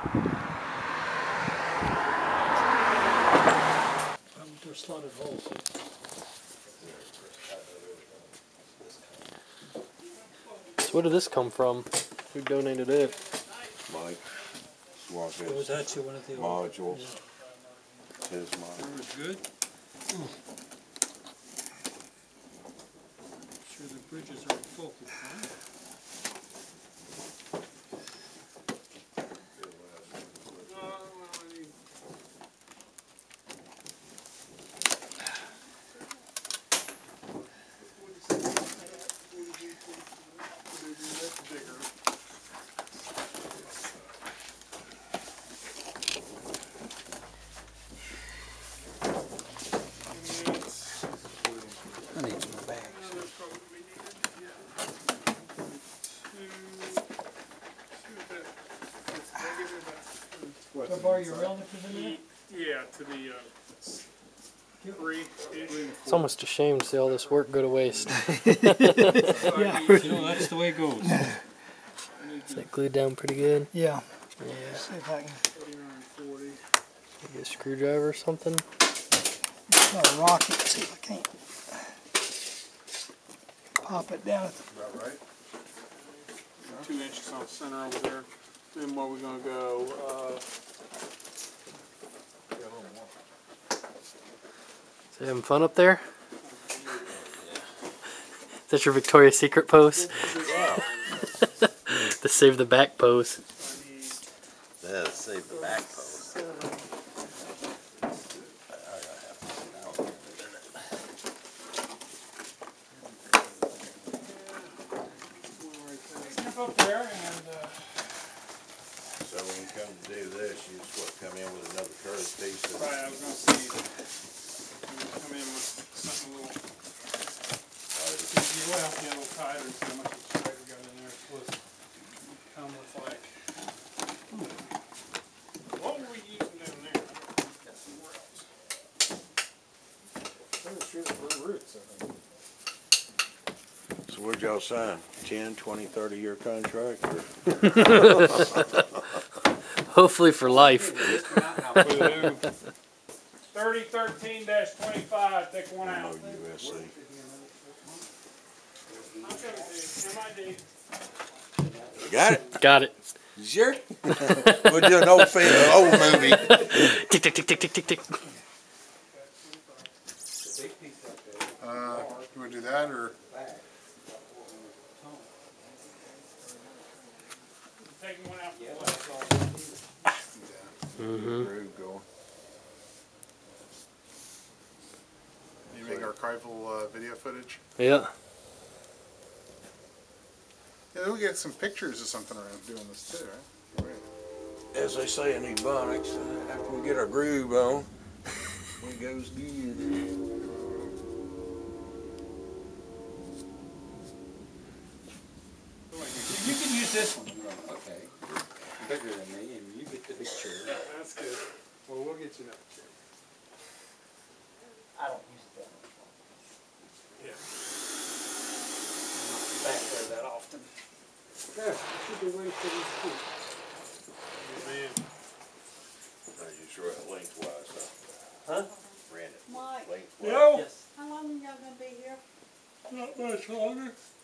They're slotted holes. So where did this come from? Who donated it? Mike. It was actually one of the modules. Yeah. His model. It was good. Sure the bridges are focused, right? I need some bags. Can I borrow your relative in there? Yeah, to the 3-ish. It's almost a shame to see all this work go to waste. Yeah. You know, that's the way it goes. Is that glued down pretty good? Yeah. Yeah. See if I can. 39, 40. Maybe a screwdriver or something? It's not a rocket. See if I can't pop it down. About right. 2 inches on the center over there. Then where we're gonna go, Is you having fun up there? Is that your Victoria's Secret pose? The save the back pose. Yeah, save the back pose. step up there and, So when you come to do this, you just what, come in with another curved piece of right, I was gonna see, come in with something a little, well, yeah, a little tighter and see how much straight we got in there. It's supposed to come with like, what were we using down there? Got somewhere else. I'm sure the roots, I think. So what'd y'all sign? 10, 20, 30-year contract? Or? Hopefully for life. 3013-25, take one out. No USC. I'll show it to you. MID. Got it? Got it. Sure. We'll do an old film, old movie. Tick, tick, tick, tick, tick, tick, tick. You want to do that or? Taking one out for Groove going. You make archival video footage? Yeah. Yeah, we get some pictures of something around doing this too, right? As they say in Ebonics, after we get our groove on, it goes good. You can use this one. Okay. Bigger than me, and you get the big chair. That's good. Well, we'll get you another chair. I don't use it that much. Yeah. Back there that often. Yeah, should be ready for these feet. Man. You sure lengthwise, Huh? Ran it Mike, lengthwise. Yo! Yes. how long are y'all gonna be here? Not much longer.